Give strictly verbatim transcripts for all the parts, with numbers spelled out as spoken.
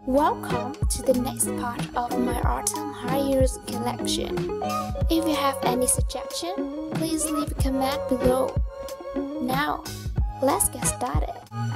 Welcome to the next part of my autumn high years collection. If you have any suggestion, please leave a comment below. Now, let's get started.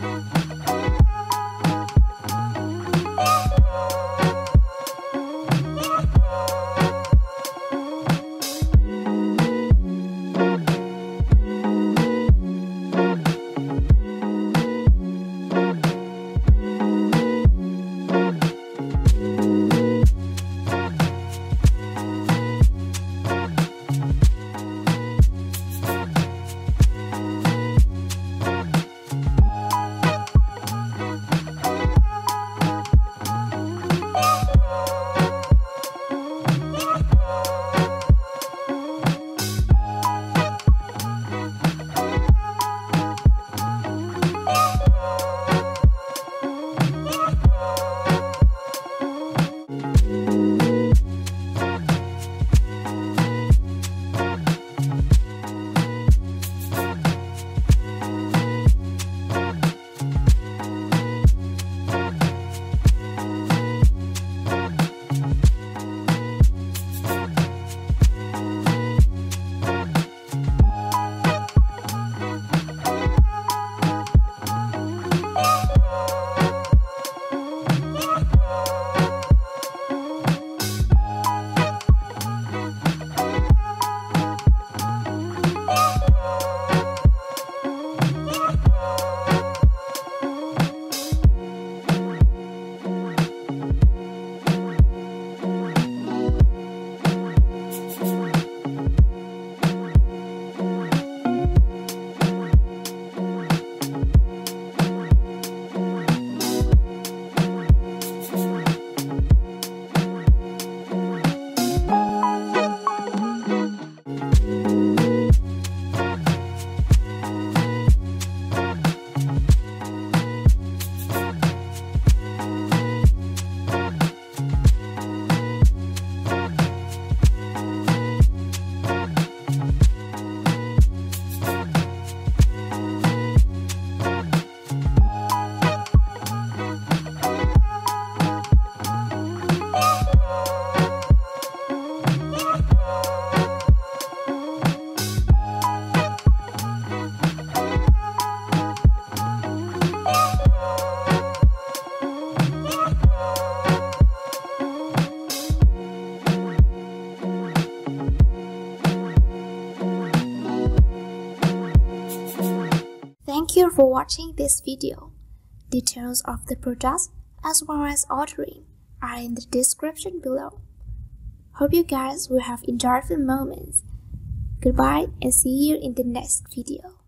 Thank you for watching this video. Details of the products as well as ordering are in the description below. Hope you guys will have enjoyable moments. Goodbye and see you in the next video.